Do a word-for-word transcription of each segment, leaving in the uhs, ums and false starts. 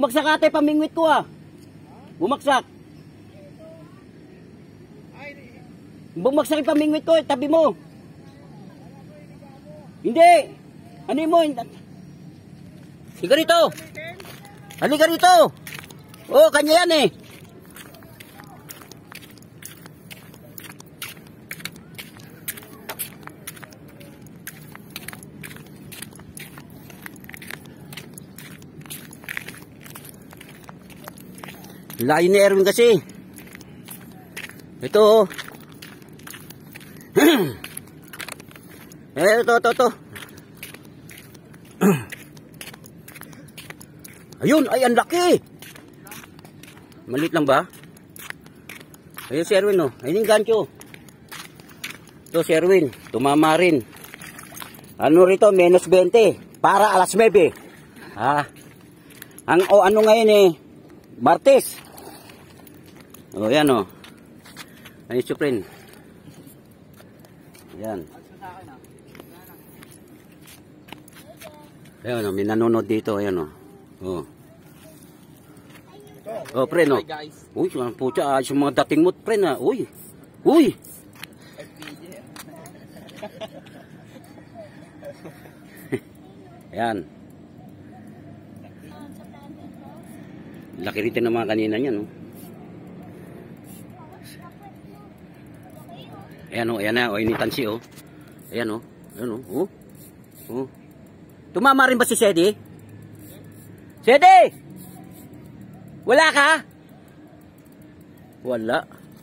Bumagsak ate, pamingwit ko ah. Bumagsak. Bumagsak yung pamingwit ko, tabi mo. Hindi. Ano mo? Halika rito. Halika rito. Oh, kanya yan eh. Layo ni Erwin kasi. Ito oh. Eh, ito, ito, ito. Ayun, ay, ang laki. Maliit lang ba? Ayun si Erwin oh. Ayun yung gancho. Ito si Erwin. Tumama rin. Ano rito? Menos twenty. Para alas nuwebe. Ah. Ang o ano ngayon eh. Martes. Oh, yan oh. Ayun si Prin. Yan. Ayan oh. May nanonood dito. Ayan oh. Oh. Oh, pre, no? Uy, ang pucha, ayos yung mga dating mo, pre, na. Uy. Uy. Ayan. Laki rin ng mga kanina niya, no? Ayan, oh, ayan na. O, initan si, oh. Ayan, oh. Ayan, oh. Oh. Oh. Tumama rin ba si Sedi? Sedi! Wala ka? Wala.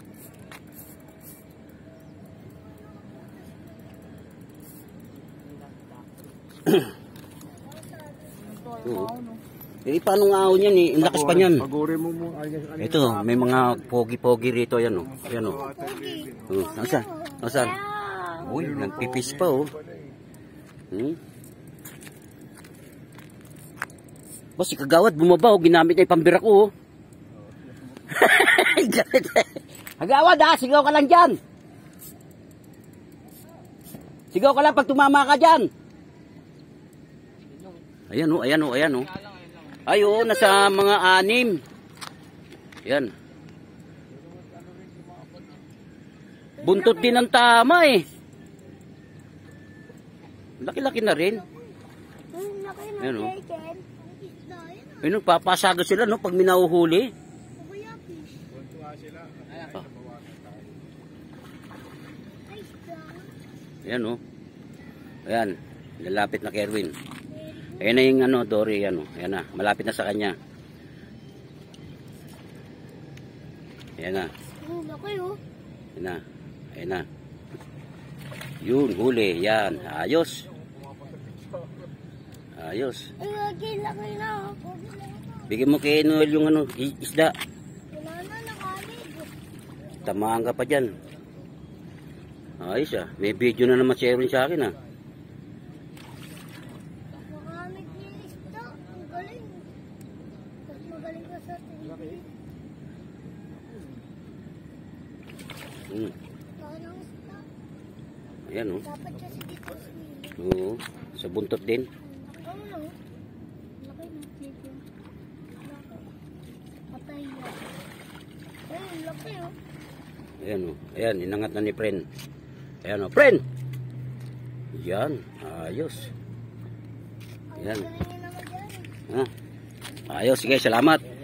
Oo. Eh, paano nga ahon yan eh? Ang lakas pa niyan. Ito, may mga pogi-pogi rito. Ayan o. Ayan o. Oh, nasaan? Nasaan? Uy, nagpipis pa o. Hmm? Bas, si Kagawad bumaba o. Ginamit na yung pambira ko o. Kagawad ha, sigaw ka lang dyan. Sigaw ka lang pag tumama ka dyan. Ayan o, ayan o, ayan o. Ay o, nasa mga anim. Ayan. Buntot din ang tama eh. Laki-laki na rin. Ayan o. Ayun, papasaga sila no pag minahuhuli. Ah. Ayan o. Ayan, lalapit na kay Erwin. Ayan na yung ano, Dory, ano, ayan na, malapit na sa kanya. Ayan na. Ayan na, ayan na. Yun, huli, yan, ayos. Ayos. Bigyan mo kay Noel yung ano, isda. Tamaan ka pa dyan. Ayos ah, may video na naman si Erwin sa akin ah. Hmm. Ayan o. Oo, sa buntot din. Ayan o. Ayan, inangat na ni Pren. Ayan o, Pren! Yan, ayos. Ayan. Ha? Ayos, sige, salamat.